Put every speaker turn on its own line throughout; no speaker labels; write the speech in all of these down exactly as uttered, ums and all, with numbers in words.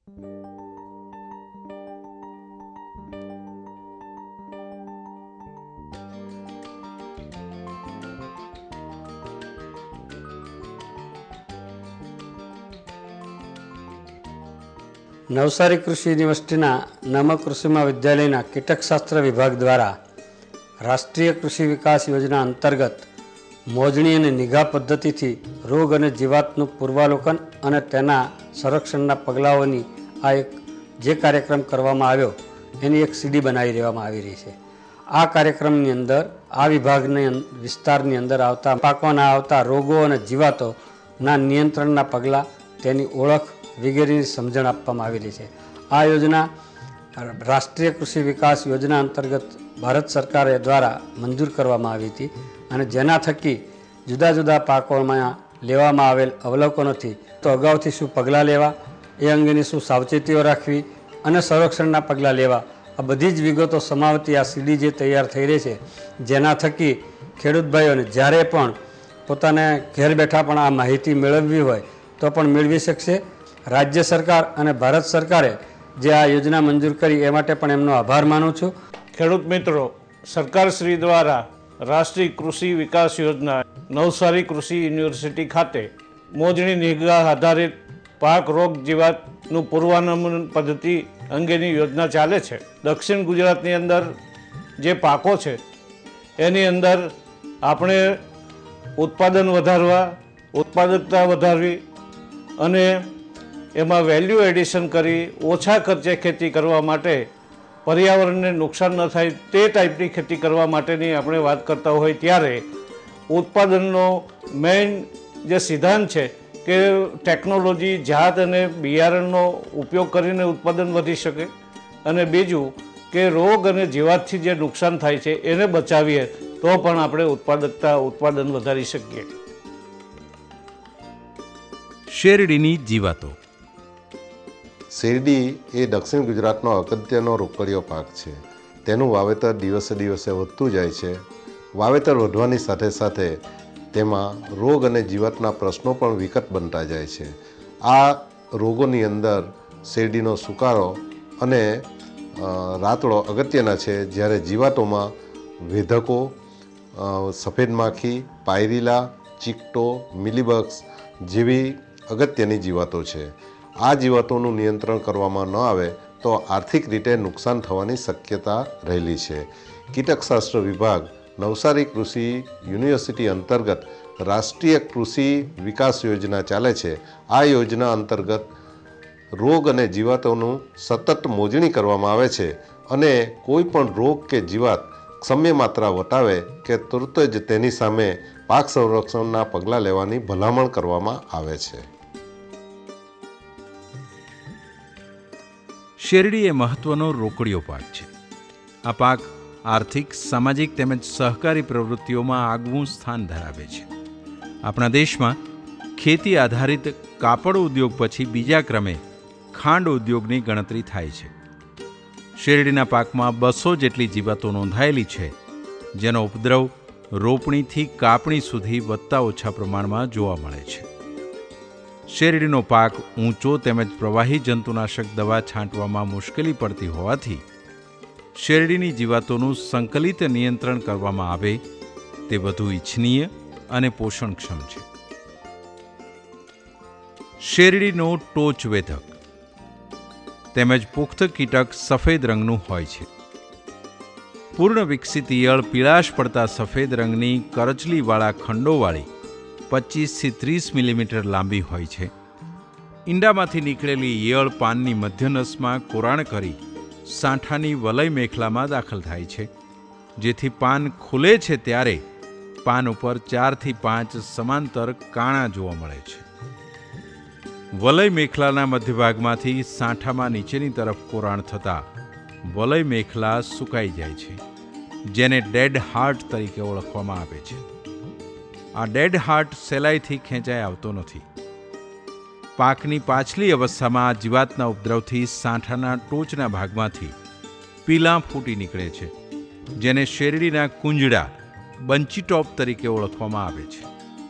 નવસારી કૃષિ યુનિવર્સિટીના નમ કૃષિ મહાવિદ્યાલયના કીટકશાસ્ત્ર વિભાગ દ્વારા રાષ્ટ્રીય કૃષિ વિકાસ યોજના અંતર્ગત મોજણી અને નિગાહ પદ્ધતિથી રોગ અને જીવાતનું પૂર્વાવલોકન અને તેના સંરક્ષણના પગલાઓની આ એક જે કાર્યક્રમ કરવામાં આવ્યો એની એક સીડી બનાવી દેવામાં આવી રહી છે. આ કાર્યક્રમની અંદર આ વિભાગની વિસ્તારની અંદર આવતા પાકોના આવતા રોગો અને જીવાતોના નિયંત્રણના પગલાં, તેની ઓળખ વગેરેની સમજણ આપવામાં આવેલી છે. આ યોજના રાષ્ટ્રીય કૃષિ વિકાસ યોજના અંતર્ગત ભારત સરકાર દ્વારા મંજૂર કરવામાં આવી હતી અને જેના થકી જુદા જુદા પાકોમાં લેવામાં આવેલ અવલોકનોથી તો અગાઉથી શું પગલાં લેવા, એ અંગેની શું સાવચેતીઓ રાખવી અને સંરક્ષણના પગલાં લેવા, આ બધી જ વિગતો સમાવતી આ સીડી જે તૈયાર થઈ રહી છે, જેના થકી ખેડૂત ભાઈઓને જ્યારે પણ પોતાને ઘેર બેઠા પણ આ માહિતી મેળવવી હોય તો પણ મેળવી શકશે. રાજ્ય સરકાર અને ભારત સરકારે જે આ યોજના મંજૂર કરી એ માટે પણ એમનો આભાર માનું છું.
ખેડૂત મિત્રો, સરકાર શ્રી દ્વારા રાષ્ટ્રીય કૃષિ વિકાસ યોજના નવસારી કૃષિ યુનિવર્સિટી ખાતે મોજણી નિગાહ આધારિત પાક રોગ જીવાતનું પૂર્વાનુમાન પદ્ધતિ અંગેની યોજના ચાલે છે. દક્ષિણ ગુજરાતની અંદર જે પાકો છે એની અંદર આપણે ઉત્પાદન વધારવા, ઉત્પાદકતા વધારવી અને એમાં વેલ્યુ એડિશન કરી ઓછા ખર્ચે ખેતી કરવા માટે, પર્યાવરણને નુકસાન ન થાય તે ટાઈપની ખેતી કરવા માટેની આપણે વાત કરતા હોય ત્યારે ઉત્પાદનનો મેઇન જે સિદ્ધાંત છે કે ટેકનોલોજી, જાત અને બિયારણનો ઉપયોગ કરીને ઉત્પાદન વધી શકે અને બીજું કે રોગ અને જીવાતથી જે નુકસાન થાય છે એને બચાવીએ તો પણ આપણે ઉત્પાદકતા ઉત્પાદન વધારી શકીએ.
શેરડીની જીવાતો.
શેરડી એ દક્ષિણ ગુજરાતનો અગત્યનો રોકડીયો પાક છે. તેનું વાવેતર દિવસે દિવસે વધતું જાય છે. વાવેતર વધવાની સાથે સાથે તેમાં રોગ અને જીવાતના પ્રશ્નો પણ વિકટ બનતા જાય છે. આ રોગોની અંદર શેરડીનો સુકારો અને રાતળો અગત્યના છે, જ્યારે જીવાતોમાં વેધકો, સફેદ માખી, પાયરીલા, ચીકટો, મિલીબગ્સ જેવી અગત્યની જીવાતો છે. આ જીવાતોનું નિયંત્રણ કરવામાં ન આવે તો આર્થિક રીતે નુકસાન થવાની શક્યતા રહેલી છે. કીટકશાસ્ત્ર વિભાગ નવસારી કૃષિ યુનિવર્સિટી અંતર્ગત રાષ્ટ્રીય કૃષિ વિકાસ યોજના ચાલે છે. આ યોજના અંતર્ગત રોગ અને જીવાતોનું સતત મોજણી કરવામાં આવે છે અને કોઈ પણ રોગ કે જીવાત ક્ષમ્ય માત્રા વટાવે કે તુરત જ તેની સામે પાક સંરક્ષણના પગલાં લેવાની ભલામણ કરવામાં આવે છે.
શેરડી એ મહત્વનો રોકડીયો પાક છે. આ પાક આર્થિક, સામાજિક તેમજ સહકારી પ્રવૃત્તિઓમાં આગવું સ્થાન ધરાવે છે. આપણા દેશમાં ખેતી આધારિત કાપડ ઉદ્યોગ પછી બીજા ક્રમે ખાંડ ઉદ્યોગની ગણતરી થાય છે. શેરડીના પાકમાં બસો જેટલી જીવાતો નોંધાયેલી છે, જેનો ઉપદ્રવ રોપણીથી કાપણી સુધી વધતા ઓછા પ્રમાણમાં જોવા મળે છે. શેરડીનો પાક ઊંચો તેમજ પ્રવાહી જંતુનાશક દવા છાંટવામાં મુશ્કેલી પડતી હોવાથી શેરડીની જીવાતોનું સંકલિત નિયંત્રણ કરવામાં આવે તે વધુ ઇચ્છનીય અને પોષણક્ષમ છે. શેરડીનો ટોચ વેધક તેમજ પુખ્ત કીટક સફેદ રંગનું હોય છે. પૂર્ણ વિકસિત ઈયળ પીળાશ પડતા સફેદ રંગની કરચલીવાળા ખંડોવાળી પચીસથી ત્રીસ મિલીમીટર લાંબી હોય છે. ઈંડામાંથી નીકળેલી ઈયળ પાનની મધ્યનસમાં કોરાણ કરી સાંઠાની વલય મેખલામાં દાખલ થાય છે, જેથી પાન ખુલે છે ત્યારે પાન ઉપર ચારથી પાંચ સમાંતર કાણા જોવા મળે છે. વલય મેખલાના મધ્યભાગમાંથી સાંઠામાં નીચેની તરફ કોરાણ થતાં વલય મેખલા સુકાઈ જાય છે, જેને ડેડ હાર્ટ તરીકે ઓળખવામાં આવે છે. આ ડેડ હાર્ટ સહેલાઈથી ખેંચાઈ આવતો નથી. પાકની પાછલી અવસ્થામાં આ જીવાતના ઉપદ્રવથી સાંઠાના ટોચના ભાગમાંથી પીલાં ફૂટી નીકળે છે, જેને શેરડીના કુંજડા બંચી ટોપ તરીકે ઓળખવામાં આવે છે.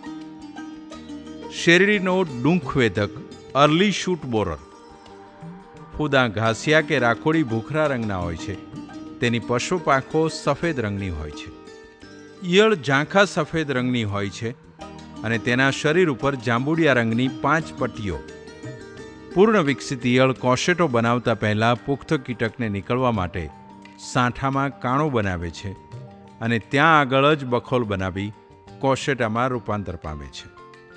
શેરડીનો ડૂંખ વેધક અર્લી શૂટ બોરર. ફૂદા ઘાસિયા કે રાખોડી ભૂખરા રંગના હોય છે. તેની પશુ પાંખો સફેદ રંગની હોય છે. ઈયળ ઝાંખા સફેદ રંગની હોય છે અને તેના શરીર ઉપર જાંબુડિયા રંગની પાંચ પટ્ટીઓ. પૂર્ણ વિકસિત ઈયળ કોશેટો બનાવતા પહેલા પુખ્ત કીટકને નીકળવા માટે સાંઠામાં કાણું બનાવે છે અને ત્યાં આગળ જ બખોલ બનાવી કોશેટામાં રૂપાંતર પામે છે.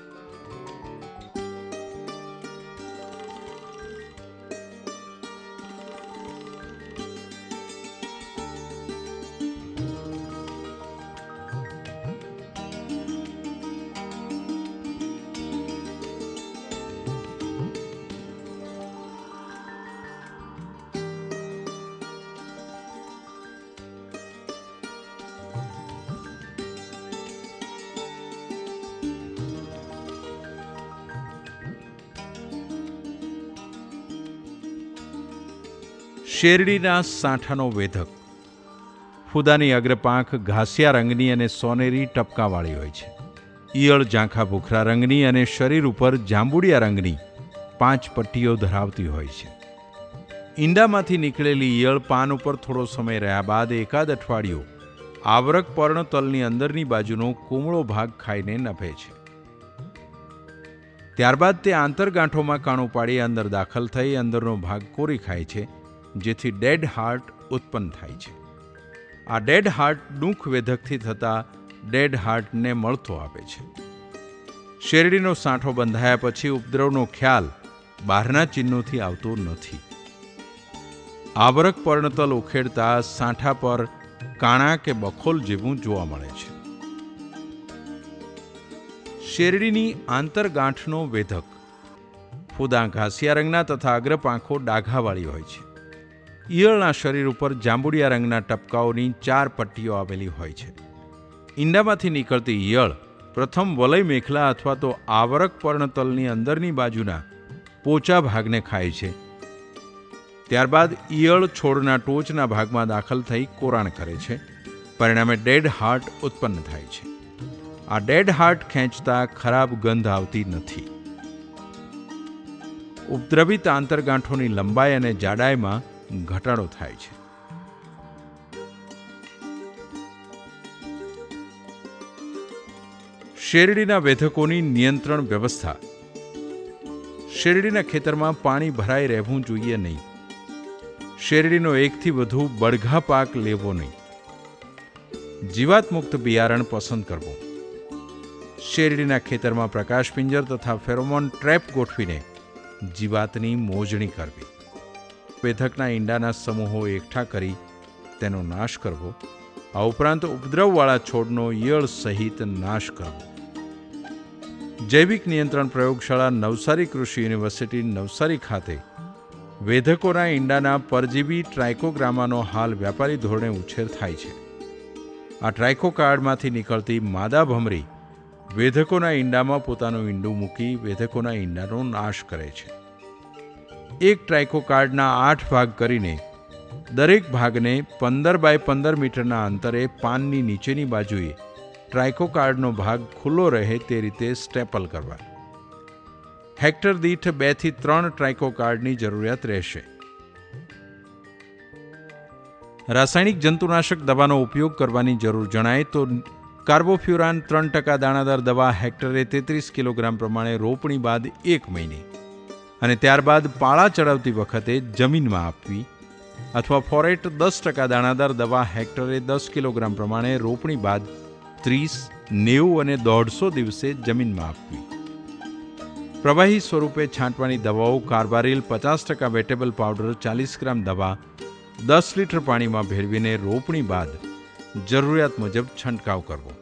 શેરડીના સાંઠાનો વેધક. ફૂદાની અગ્રપાંખ ઘાસિયા રંગની અને સોનેરી ટપકાવાળી હોય છે. ઈયળ ઝાંખા ભૂખરા રંગની અને શરીર ઉપર જાંબુડિયા રંગની પાંચ પટ્ટીઓ ધરાવતી હોય છે. ઈંડામાંથી નીકળેલી ઈયળ પાન ઉપર થોડો સમય રહ્યા બાદ એકાદ અઠવાડિયું આવરક પર્ણતલની અંદરની બાજુનો કુમળો ભાગ ખાઈને નભે છે. ત્યારબાદ તે આંતરગાંઠોમાં કાણું પાડી અંદર દાખલ થઈ અંદરનો ભાગ કોરી ખાય છે, જેથી ડેડ હાર્ટ ઉત્પન્ન થાય છે. આ ડેડ હાર્ટ ડૂંખ વેધકથી થતા ડેડ હાર્ટને મળતો આપે છે. શેરડીનો સાંઠો બંધાયા પછી ઉપદ્રવનો ખ્યાલ બહારના ચિહ્નોથી આવતો નથી. આવરક પર્ણતલ ઉખેડતા સાંઠા પર કાણા કે બખોલ જેવું જોવા મળે છે. શેરડીની આંતરગાંઠનો વેધક. ફૂદા ઘાસિયા રંગના તથા અગ્રપાંખો ડાઘાવાળી હોય છે. ઈયળના શરીર ઉપર જાંબુડિયા રંગના ટપકાઓની ચાર પટ્ટીઓ આવેલી હોય છે. ઈંડામાંથી નીકળતી ઈયળ પ્રથમ વલય મેખલા અથવા તો આવરક પર્ણતલની અંદરની બાજુના પોચા ભાગને ખાય છે. ત્યારબાદ ઈયળ છોડના ટોચના ભાગમાં દાખલ થઈ કોરાણ કરે છે. પરિણામે ડેડ હાર્ટ ઉત્પન્ન થાય છે. આ ડેડ હાર્ટ ખેંચતા ખરાબ ગંધ આવતી નથી. ઉપદ્રવિત આંતરગાંઠોની લંબાઈ અને જાડાઈમાં ઘટાડો થાય છે. શેરડીના વેધકોની નિયંત્રણ વ્યવસ્થા. શેરડીના ખેતરમાં પાણી ભરાઈ રહેવું જોઈએ નહીં. શેરડીનો એકથી વધુ બળઘા પાક લેવો નહીં. જીવાતમુક્ત બિયારણ પસંદ કરવું. શેરડીના ખેતરમાં પ્રકાશ પિંજર તથા ફેરોમોન ટ્રેપ ગોઠવીને જીવાતની મોજણી કરવી. વેધકના ઈંડાના સમૂહો એકઠા કરી તેનો નાશ કરવો. આ ઉપરાંત ઉપદ્રવવાળા છોડનો ઈયળ સહિત નાશ કરવો. જૈવિક નિયંત્રણ પ્રયોગશાળા નવસારી કૃષિ યુનિવર્સિટી નવસારી ખાતે વેધકોના ઈંડાના પરજીવી ટ્રાઇકોગ્રામાનો હાલ વ્યાપારી ધોરણે ઉછેર થાય છે. આ ટ્રાઇકોકાર્ડમાંથી નીકળતી માદા ભમરી વેધકોના ઈંડામાં પોતાનું ઈંડું મૂકી વેધકોના ઈંડાનો નાશ કરે છે. એક ટ્રાઇકોકાર્ડના આઠ ભાગ કરીને દરેક ભાગને પંદર બાય પંદર મીટરના અંતરે પાનની નીચેની બાજુએ ટ્રાઇકોકાર્ડનો ભાગ ખુલ્લો રહે તે રીતે સ્ટેપલ કરવા. હેક્ટર દીઠ બે થી ત્રણ ટ્રાઇકોકાર્ડની જરૂરિયાત રહેશે. રાસાયણિક જંતુનાશક દવાનો ઉપયોગ કરવાની જરૂર જણાય તો કાર્બોફ્યુરાન ત્રણ ટકા દાણાદાર દવા હેક્ટરે તેત્રીસ કિલોગ્રામ પ્રમાણે રોપણી બાદ એક મહિને અને ત્યારબાદ પાળા ચડાવતી વખતે જમીનમાં આપવી, અથવા ફોરેટ દસ ટકા દાણાદાર દવા હેક્ટરે દસ કિલોગ્રામ પ્રમાણે રોપણી બાદ ત્રીસ, નેવું અને દોઢસો દિવસે જમીનમાં આપવી. પ્રવાહી સ્વરૂપે છાંટવાની દવાઓ કાર્બારિલ પચાસ ટકા વેટેબલ પાવડર ચાલીસ ગ્રામ દવા દસ લીટર પાણીમાં ભેળવીને રોપણી બાદ જરૂરિયાત મુજબ છંટકાવ કરવો.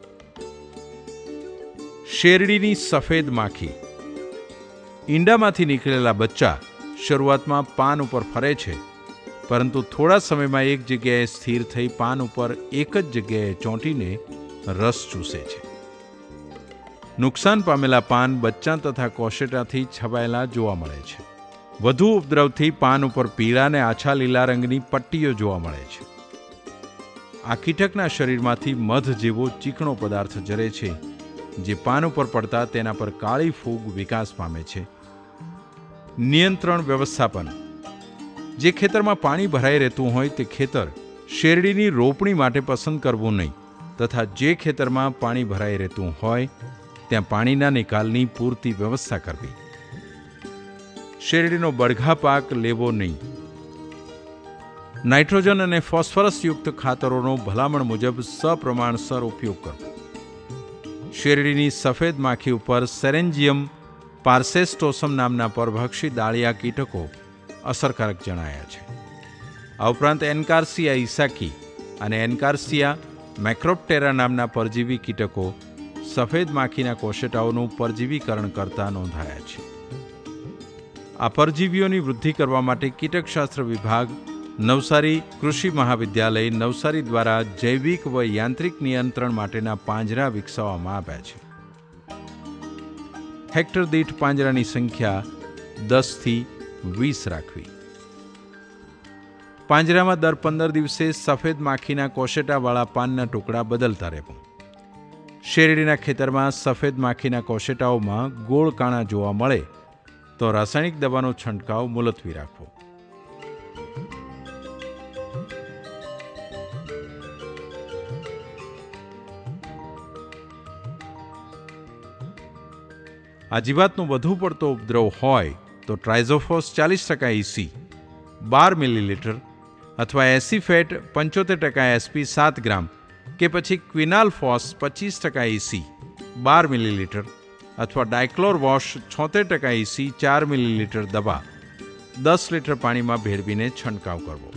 શેરડીની સફેદ માખી. ઈંડામાંથી નીકળેલા બચ્ચા શરૂઆતમાં પાન ઉપર ફરે છે, પરંતુ થોડા સમયમાં એક જગ્યાએ સ્થિર થઈ પાન ઉપર એક જ જગ્યાએ ચોંટીને રસ ચૂસે છે. નુકસાન પામેલા પાન બચ્ચા તથા કોશેટાથી છવાયેલા જોવા મળે છે. વધુ ઉપદ્રવથી પાન ઉપર પીળા અને આછા લીલા રંગની પટ્ટીઓ જોવા મળે છે. આ કીટકના શરીરમાંથી મધ જેવો ચીકણો પદાર્થ ઝરે છે, જે પાન ઉપર પડતા તેના પર કાળી ફૂગ વિકાસ પામે છે. નિયંત્રણ વ્યવસ્થાપન. જે ખેતરમાં પાણી ભરાઈ રહેતું હોય તે ખેતર શેરડીની રોપણી માટે પસંદ કરવું નહીં તથા જે ખેતરમાં પાણી ભરાઈ રહેતું હોય ત્યાં પાણીના નિકાલની પૂરતી વ્યવસ્થા કરવી. શેરડીનો બળઘા પાક લેવો નહીં. નાઇટ્રોજન અને ફોસ્ફરસ યુક્ત ખાતરોનો ભલામણ મુજબ સપ્રમાણસર ઉપયોગ કરવો. શેરડીની સફેદ માખી ઉપર સેરેન્જિયમ પાર્સેસ્ટોસમ નામના પરભક્ષી દાળિયા કીટકો અસરકારક જણાયા છે. આ ઉપરાંત એન્કાર્સિયા ઇસાકી અને એન્કાર્સિયા મેક્રોપ્ટેરા નામના પરજીવી કીટકો સફેદ માખીના કોશેટાઓનું પરજીવીકરણ કરતા નોંધાયા છે. આ પરજીવીઓની વૃદ્ધિ કરવા માટે કીટકશાસ્ત્ર વિભાગ, નવસારી કૃષિ મહાવિદ્યાલય નવસારી દ્વારા જૈવિક વ યાંત્રિક નિયંત્રણ માટેના પાંજરા વિકસાવવામાં આવ્યા છે. હેક્ટર દીઠ પાંજરાની સંખ્યા દસથી વીસ રાખવી. પાંજરામાં દર પંદર દિવસે સફેદ માખીના કોશેટાવાળા પાનના ટુકડા બદલતા રહેવું. શેરડીના ખેતરમાં સફેદ માખીના કોશેટાઓમાં ગોળ કાણા જોવા મળે તો રાસાયણિક દવાનો છંટકાવ મુલતવી રાખવો. આ જીવાતનો વધુ પડતો ઉપદ્રવ હોય તો ટ્રાઇઝોફોસ ચાલીસ ટકા ઈસી બાર મિલીલીટર અથવા એસી ફેટ પંચોતેર ટકા એસપી સાત ગ્રામ કે પછી ક્વિનાલ ફોસ પચીસ ટકા ઈસી બાર મિલીલીટર અથવા ડાયક્લોર વોશ છોતેર ટકા ઈસી ચાર મિલીલીટર દવા દસ લીટર પાણીમાં ભેળવીને છંટકાવ કરવો.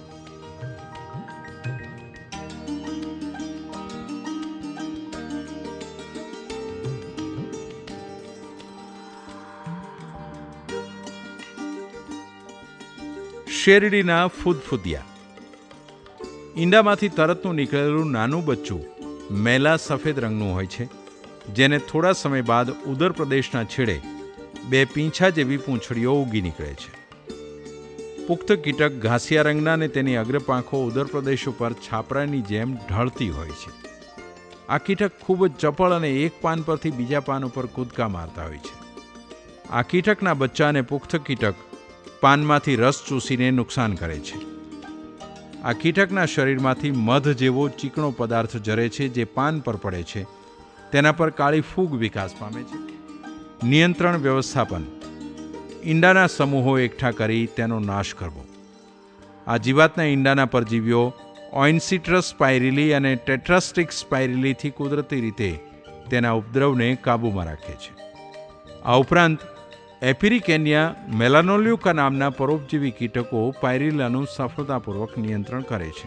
શેરડીના ફૂદફૂદિયા. ઈંડામાંથી તરતનું નીકળેલું નાનું બચ્ચું મેલા સફેદ રંગનું હોય છે, જેને થોડા સમય બાદ ઉદર પ્રદેશના છેડે બે પીંછા જેવી પૂંછડીઓ ઉગી નીકળે છે. પુખ્ત કીટક ઘાસિયા રંગના અને તેની અગ્રપાંખો ઉદર પ્રદેશ ઉપર છાપરાની જેમ ઢળતી હોય છે. આ કીટક ખૂબ જ ચપળ અને એક પાન પરથી બીજા પાન ઉપર કૂદકા મારતા હોય છે. આ કીટકના બચ્ચા અને પુખ્ત કીટક પાનમાંથી રસ ચૂસીને નુકસાન કરે છે. આ કીટકના શરીરમાંથી મધ જેવો ચીકણો પદાર્થ જરે છે, જે પાન પર પડે છે. તેના પર કાળી ફૂગ વિકાસ પામે છે. નિયંત્રણ વ્યવસ્થાપન. ઈંડાના સમૂહો એકઠા કરી તેનો નાશ કરવો. આ જીવાતના ઈંડાના પરજીવીઓ ઓઇન્સિટ્રસ સ્પાઇરિલી અને ટેટ્રાસ્ટિક સ્પાઇરિલીથી કુદરતી રીતે તેના ઉપદ્રવને કાબૂમાં રાખે છે. આ ઉપરાંત એપિરિકેનિયા મેલાનોલ્યુકા નામના પરોપજીવી કીટકો પાયરિલાનું સફળતાપૂર્વક નિયંત્રણ કરે છે.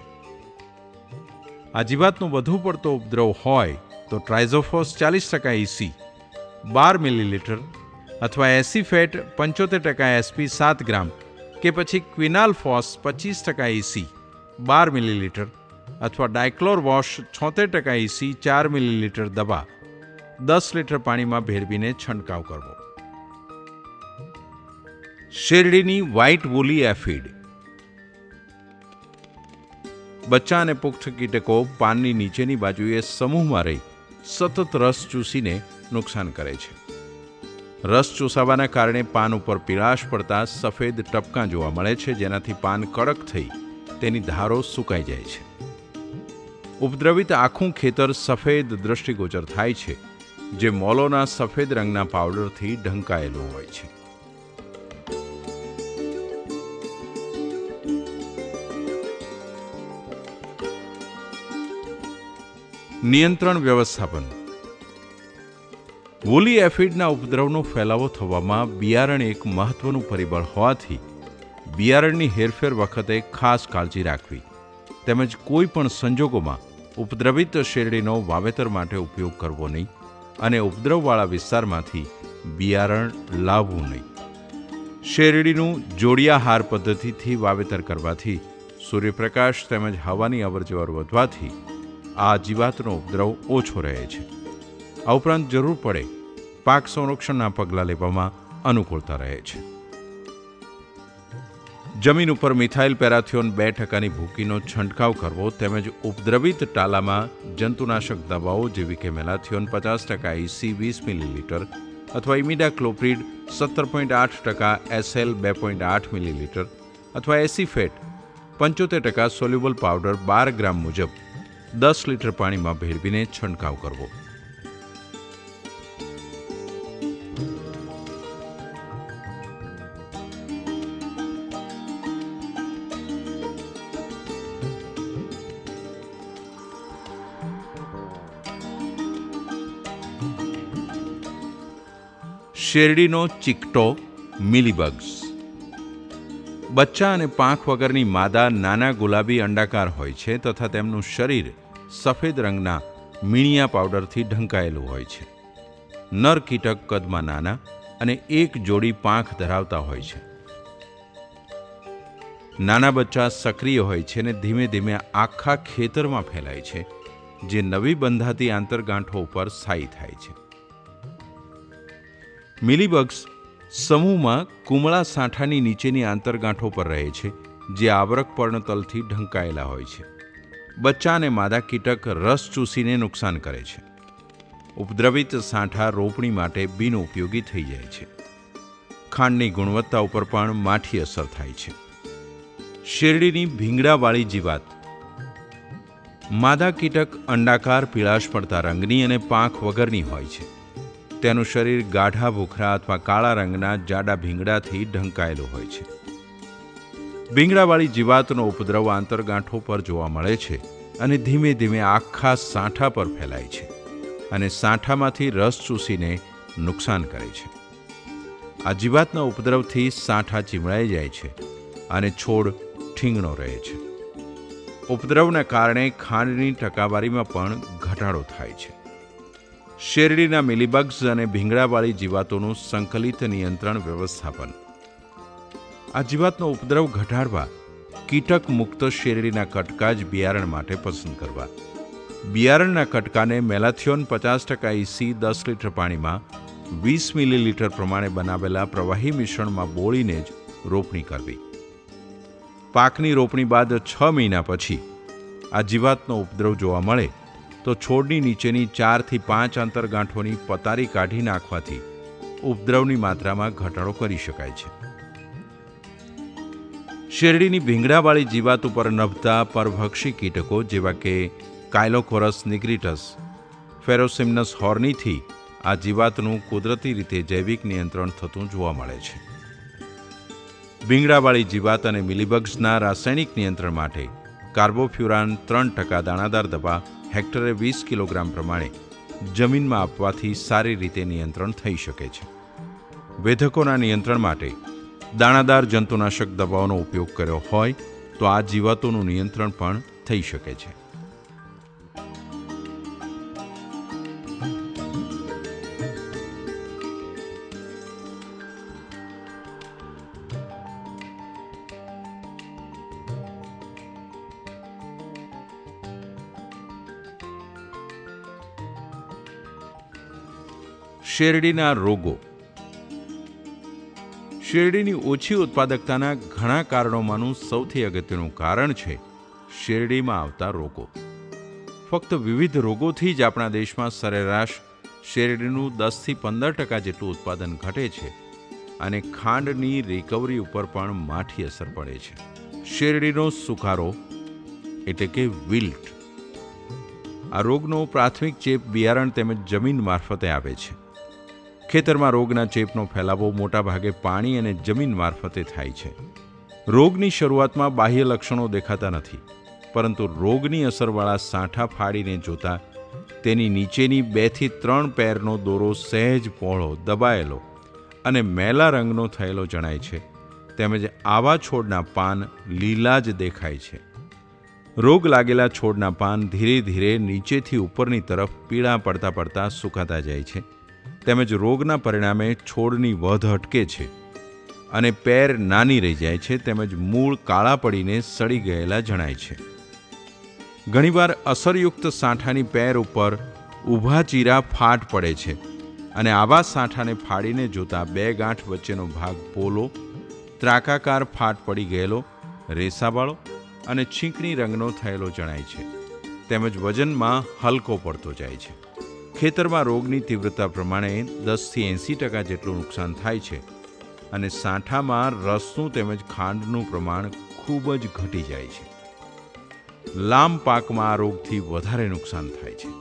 આ જીવાતનો વધુ પડતો ઉપદ્રવ હોય તો ટ્રાઇઝોફોસ ચાલીસ ટકા ઈસી બાર મિલીલીટર અથવા એસી ફેટ પંચોતેર ટકા એસપી સાત ગ્રામ કે પછી ક્વિનાલ ફોસ પચીસ ટકા ઈસી બાર મિલીલીટર અથવા ડાયક્લોર વોશ છોતેર ટકા ઈસી ચાર મિલીલીટર દવા દસ લીટર પાણીમાં ભેળવીને છંટકાવ કરવો. શેરડીની વ્હાઇટ વુલી એફિડ. બચ્ચા અને પુખ્ત કીટકો પાનની નીચેની બાજુએ સમૂહમાં રહી સતત રસ ચૂસીને નુકસાન કરે છે. રસ ચૂસાવાના કારણે પાન ઉપર પીળાશ પડતા સફેદ ટપકાં જોવા મળે છે, જેનાથી પાન કડક થઈ તેની ધારો સુકાઈ જાય છે. ઉપદ્રવિત આખું ખેતર સફેદ દ્રષ્ટિગોચર થાય છે, જે મોલોના સફેદ રંગના પાવડરથી ઢંકાયેલું હોય છે. નિયંત્રણ વ્યવસ્થાપન. વુલી એફિડના ઉપદ્રવનો ફેલાવો થવામાં બિયારણ એક મહત્વનું પરિબળ હોવાથી બિયારણની હેરફેર વખતે ખાસ કાળજી રાખવી તેમજ કોઈ પણ સંજોગોમાં ઉપદ્રવિત શેરડીનો વાવેતર માટે ઉપયોગ કરવો નહીં અને ઉપદ્રવવાળા વિસ્તારમાંથી બિયારણ લાવવું નહીં. શેરડીનું જોડિયાહાર પદ્ધતિથી વાવેતર કરવાથી સૂર્યપ્રકાશ તેમજ હવાની અવરજવર વધવાથી આ જીવાતનો ઉપદ્રવ ઓછો રહે છે. આ ઉપરાંત જરૂર પડે પાક સંરક્ષણના પગલાં લેવામાં અનુકૂળતા રહે છે. જમીન ઉપર મિથાઇલ પેરાથિયોન બે ટકાની ભૂકીનો છંટકાવ કરવો તેમજ ઉપદ્રવિત ટાલામાં જંતુનાશક દવાઓ જેવી કે મેલાથિયોન પચાસ ટકા ઈસી વીસ મિલીલીટર અથવા ઇમિડાક્લોપ્રિડ સત્તર પોઈન્ટ આઠ ટકા એસએલ બે પોઈન્ટ આઠ મિલીલીટર અથવા એસીફેટ પંચોતેર ટકા સોલ્યુબલ પાવડર બાર ગ્રામ મુજબ દસ લીટર પાણીમાં ભેળવીને છંટકાવ કરવો. શેરડીનો ચીકટો મિલીબગ્સ. બચ્ચા અને પાંખ વગરની માદા નાના ગુલાબી અંડાકાર હોય છે તથા તેમનું શરીર સફેદ રંગના મીણિયા પાવડરથી ઢંકાયેલું હોય છે. નર કીટક કદમાં નાના અને એક જોડી પાંખ ધરાવતા હોય છે. નાના બચ્ચા સક્રિય હોય છે અને ધીમે ધીમે આખા ખેતરમાં ફેલાય છે, જે નવી બંધાતી આંતરગાંઠો ઉપર સ્થાયી થાય છે. મિલીબગ્સ સમૂહમાં કુમળા સાંઠાની નીચેની આંતરગાંઠો પર રહે છે, જે આવરક પર્ણતલથી ઢંકાયેલા હોય છે. બચ્ચા અને માદા કીટક રસ ચૂસીને નુકસાન કરે છે. ઉપદ્રવિત સાંઠા રોપણી માટે બિનઉપયોગી થઈ જાય છે. ખાંડની ગુણવત્તા ઉપર પણ માઠી અસર થાય છે. શેરડીની ભીંગડાવાળી જીવાત. માદા કીટક અંડાકાર પીળાશ પડતા રંગની અને પાંખ વગરની હોય છે. તેનું શરીર ગાઢા ભૂખરા અથવા કાળા રંગના જાડા ભીંગડાથી ઢંકાયેલું હોય છે. ભીંગડાવાળી જીવાતનો ઉપદ્રવ આંતરગાંઠો પર જોવા મળે છે અને ધીમે ધીમે આખા સાંઠા પર ફેલાય છે અને સાંઠામાંથી રસ ચૂસીને નુકસાન કરે છે. આ જીવાતના ઉપદ્રવથી સાંઠા ચીમળાઈ જાય છે અને છોડ ઠીંગણો રહે છે. ઉપદ્રવના કારણે ખાંડની ટકાવારીમાં પણ ઘટાડો થાય છે. શેરડીના મિલીબગ્સ અને ભીંગડાવાળી જીવાતોનું સંકલિત નિયંત્રણ વ્યવસ્થાપન. આ જીવાતનો ઉપદ્રવ ઘટાડવા કીટક મુક્ત શેરડીના કટકા જ બિયારણ માટે પસંદ કરવા. બિયારણના કટકાને મેલાથિયોન પચાસ ટકા ઈસી દસ લીટર પાણીમાં વીસ મિલીલીટર પ્રમાણે બનાવેલા પ્રવાહી મિશ્રણમાં બોળીને જ રોપણી કરવી. પાકની રોપણી બાદ છ મહિના પછી આ જીવાતનો ઉપદ્રવ જોવા મળે તો છોડની નીચેની ચારથી પાંચ આંતરગાંઠોની પતારી કાઢી નાખવાથી ઉપદ્રવની માત્રામાં ઘટાડો કરી શકાય છે. શેરડીની ભીંગડાવાળી જીવાત ઉપર નભતા પરભક્ષી કીટકો જેવા કે કાયલોકોરસ નિગ્રિટસ, ફેરોસિમનસ હોર્નીથી આ જીવાતનું કુદરતી રીતે જૈવિક નિયંત્રણ થતું જોવા મળે છે. ભીંગડાવાળી જીવાત અને મિલીબગ્સના રાસાયણિક નિયંત્રણ માટે કાર્બોફ્યુરાન ત્રણ ટકા દાણાદાર દવા હેક્ટરે વીસ કિલોગ્રામ પ્રમાણે જમીનમાં આપવાથી સારી રીતે નિયંત્રણ થઈ શકે છે. વેધકોના નિયંત્રણ માટે દાણાદાર જંતુનાશક દવાઓનો ઉપયોગ કર્યો હોય તો આ જીવાતોનું નિયંત્રણ પણ થઈ શકે છે. શેરડીના રોગો. શેરડીની ઓછી ઉત્પાદકતાના ઘણા કારણોમાંનું સૌથી અગત્યનું કારણ છે શેરડીમાં આવતા રોગો. ફક્ત વિવિધ રોગોથી જ આપણા દેશમાં સરેરાશ શેરડીનું દસથી પંદર ટકા જેટલું ઉત્પાદન ઘટે છે અને ખાંડની રિકવરી ઉપર પણ માઠી અસર પડે છે. શેરડીનો સુકારો એટલે કે વિલ્ટ. આ રોગનો પ્રાથમિક ચેપ બિયારણ તેમજ જમીન મારફતે આવે છે. ખેતરમાં રોગના ચેપનો ફેલાવો મોટાભાગે પાણી અને જમીન મારફતે થાય છે. રોગની શરૂઆતમાં બાહ્ય લક્ષણો દેખાતા નથી, પરંતુ રોગની અસરવાળા સાંઠા ફાડીને જોતા તેની નીચેની બેથી ત્રણ પેરનો દોરો સહેજ પહોળો, દબાયેલો અને મેલા રંગનો થયેલો જણાય છે. તેમજ આવા છોડના પાન લીલા જ દેખાય છે. રોગ લાગેલા છોડના પાન ધીરે ધીરે નીચેથી ઉપરની તરફ પીળા પડતા પડતા સુકાતા જાય છે. તેમજ રોગના પરિણામે છોડની વધ અટકે છે અને પેર નાની રહી જાય છે. તેમજ મૂળ કાળા પડીને સડી ગયેલા જણાય છે. ઘણીવાર અસરયુક્ત સાંઠાની પેર ઉપર ઊભા ચીરા ફાટ પડે છે અને આવા સાંઠાને ફાડીને જોતા બે ગાંઠ વચ્ચેનો ભાગ પોલો, ત્રાકાકાર ફાટ પડી ગયેલો, રેસાવાળો અને છીંકણી રંગનો થયેલો જણાય છે. તેમજ વજનમાં હલકો પડતો જાય છે. ખેતરમાં રોગની તીવ્રતા પ્રમાણે દસથી એંસી ટકા જેટલું નુકસાન થાય છે. અને સાંઠામાં રસનું તેમજ ખાંડનું પ્રમાણ ખૂબ જ ઘટી જાય છે. લાંબ પાકમાં આ રોગથી વધારે નુકસાન થાય છે.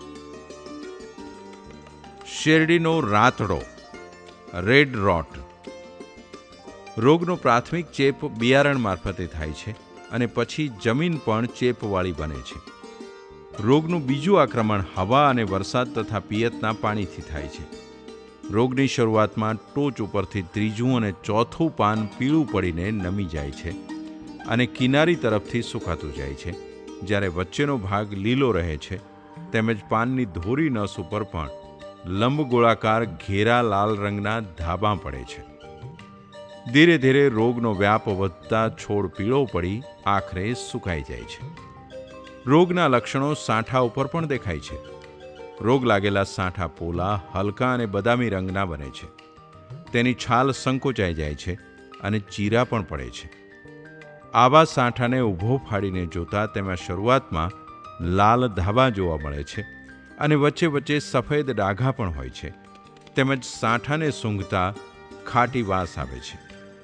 શેરડીનો રાતડો રેડ રોટ રોગનો પ્રાથમિક ચેપ બિયારણ મારફતે થાય છે અને પછી જમીન પણ ચેપવાળી બને છે. રોગનું બીજું આક્રમણ હવા અને વરસાદ તથા પિયતના પાણીથી થાય છે. રોગની શરૂઆતમાં ટોચ ઉપરથી ત્રીજું અને ચોથું પાન પીળું પડીને નમી જાય છે અને કિનારી તરફથી સુકાતું જાય છે, જ્યારે વચ્ચેનો ભાગ લીલો રહે છે. તેમજ પાનની ધોરી નસ ઉપર પણ લંબગોળાકાર ઘેરા લાલ રંગના ધાબા પડે છે. ધીરે ધીરે રોગનો વ્યાપ વધતા છોડ પીળો પડી આખરે સુકાઈ જાય છે. રોગના લક્ષણો સાંઠા ઉપર પણ દેખાય છે. રોગ લાગેલા સાંઠા પોલા, હલકા અને બદામી રંગના બને છે. તેની છાલ સંકોચાઈ જાય છે અને ચીરા પણ પડે છે. આવા સાંઠાને ઊભો ફાડીને જોતા તેમાં શરૂઆતમાં લાલ ધાબા જોવા મળે છે અને વચ્ચે વચ્ચે સફેદ ડાઘા પણ હોય છે. તેમજ સાંઠાને સૂંઘતા ખાટી વાસ આવે છે.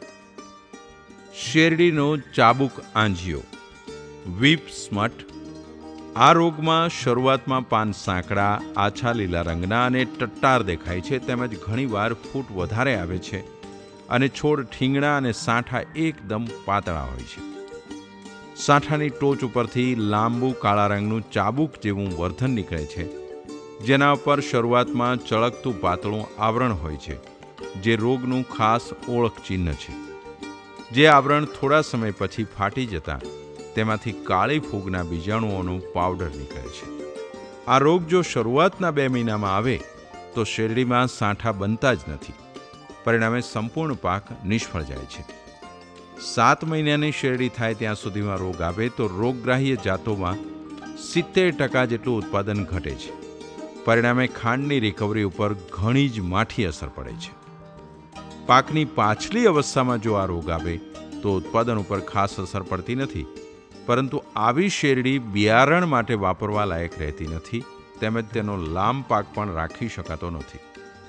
શેરડીનો ચાબુક આંજીયો વીપ સ્મટ આ રોગમાં શરૂઆતમાં પાન સાંકડા, આછા લીલા રંગના અને ટટ્ટાર દેખાય છે. તેમજ ઘણીવાર ફૂટ વધારે આવે છે અને છોડ ઠીંગણા અને સાંઠા એકદમ પાતળા હોય છે. સાંઠાની ટોચ ઉપરથી લાંબુ કાળા રંગનું ચાબુક જેવું વર્ધન નીકળે છે, જેના પર શરૂઆતમાં ચળકતું પાતળું આવરણ હોય છે, જે રોગનું ખાસ ઓળખ ચિહ્ન છે. જે આવરણ થોડા સમય પછી ફાટી જતાં તેમાંથી કાળી ફૂગના બીજાણુઓનું પાવડર નીકળે છે. આ રોગ જો શરૂઆતના બે મહિનામાં આવે તો શેરડીમાં સાંઠા બનતા જ નથી. પરિણામે સંપૂર્ણ પાક નિષ્ફળ જાય છે. સાત મહિનાની શેરડી થાય ત્યાં સુધીમાં રોગ આવે તો રોગગ્રાહ્ય જાતોમાં સિત્તેર ટકા જેટલું ઉત્પાદન ઘટે છે. પરિણામે ખાંડની રિકવરી ઉપર ઘણી જ માઠી અસર પડે છે. પાકની પાછલી અવસ્થામાં જો આ રોગ આવે તો ઉત્પાદન ઉપર ખાસ અસર પડતી નથી, પરંતુ આવી શેરડી બિયારણ માટે વાપરવા લાયક રહેતી નથી, તેમજ તેનો લાંબ પાક પણ રાખી શકાતો નથી.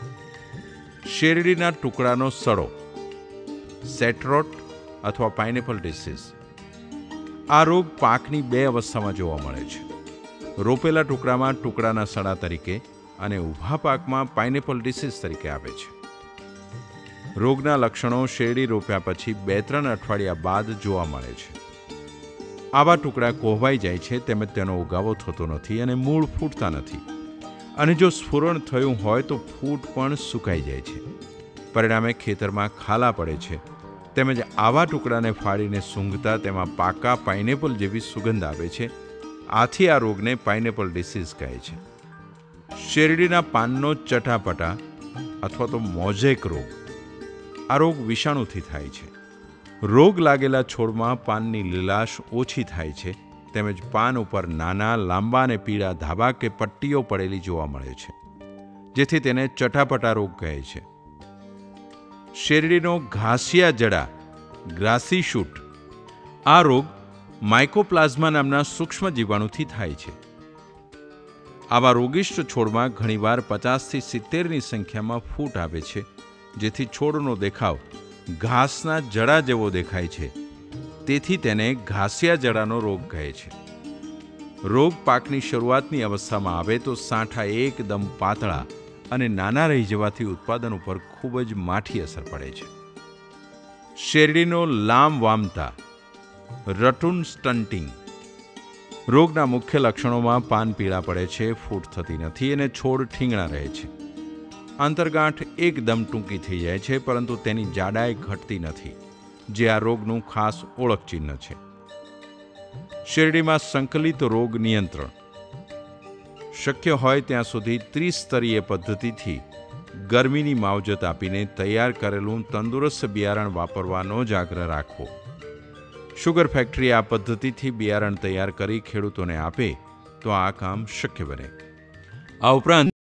શેરડીના ટુકડાનો સડો સેટ્રોટ અથવા પાઇનેપલ ડિસીઝ આ રોગ પાકની બે અવસ્થામાં જોવા મળે છે. રોપેલા ટુકડામાં ટુકડાના સડા તરીકે અને ઊભા પાકમાં પાઇનેપલ ડિસીઝ તરીકે આવે છે. રોગના લક્ષણો શેરડી રોપ્યા પછી બે ત્રણ અઠવાડિયા બાદ જોવા મળે છે. આવા ટુકડા કોહવાઈ જાય છે, તેમજ તેનો ઉગાવો થતો નથી અને મૂળ ફૂટતા નથી, અને જો સ્ફુરણ થયું હોય તો ફૂટ પણ સુકાઈ જાય છે. પરિણામે ખેતરમાં ખાલા પડે છે. તેમજ આવા ટુકડાને ફાડીને સૂંઘતા તેમાં પાકા પાઇનેપલ જેવી સુગંધ આવે છે. આથી આ રોગને પાઇનેપલ ડિસીઝ કહે છે. શેરડીના પાનનો ચટાપટા અથવા તો મોઝેક રોગ આ રોગ વિષાણુથી થાય છે. રોગ લાગેલા છોડમાં પાનની લીલાશ ઓછી થાય છે, તેમજ પાન ઉપર નાના, લાંબા અને પીળા ધાબા કે પટ્ટીઓ પડેલી જોવા મળે છે, જેથી તેને ચટાપટા રોગ કહે છે. શેરડીનો ઘાસિયા જડા ગ્રાસી શૂટ આ રોગ માઇકોપ્લાઝમા નામના સૂક્ષ્મ જીવાણુથી થાય છે. આવા રોગિષ્ટ છોડમાં ઘણીવાર પચાસથી સિત્તેરની સંખ્યામાં ફૂટ આવે છે, જેથી છોડનો દેખાવ ઘાસના જડા જેવો દેખાય છે. તેથી તેને ઘાસિયા જડાનો રોગ કહે છે. રોગ પાકની શરૂઆતની અવસ્થામાં આવે તો સાંઠા એકદમ પાતળા અને નાના રહી જવાથી ઉત્પાદન ઉપર ખૂબ જ માઠી અસર પડે છે. શેરડીનો લામ વામતા રટૂન સ્ટન્ટિંગ રોગના મુખ્ય લક્ષણોમાં પાન પીળા પડે છે, ફૂટ થતી નથી અને છોડ ઠીંગણા રહે છે. આંતરગાંઠ એકદમ ટૂંકી થઈ જાય છે, પરંતુ તેની જાડાઈ ઘટતી નથી, જે આ રોગનું ખાસ ઓળખ ચિહ્ન છે. શેરડીમાં સંકલિત રોગ નિયંત્રણ શક્ય હોય ત્યાં સુધી ત્રિસ્તરીય પદ્ધતિથી ગરમીની માવજત આપીને તૈયાર કરેલું તંદુરસ્ત બિયારણ વાપરવાનો જ આગ્રહ રાખવો. શુગર ફેક્ટરી આ પદ્ધતિથી બિયારણ તૈયાર કરી ખેડૂતોને આપે તો આ કામ શક્ય બને. આ ઉપરાંત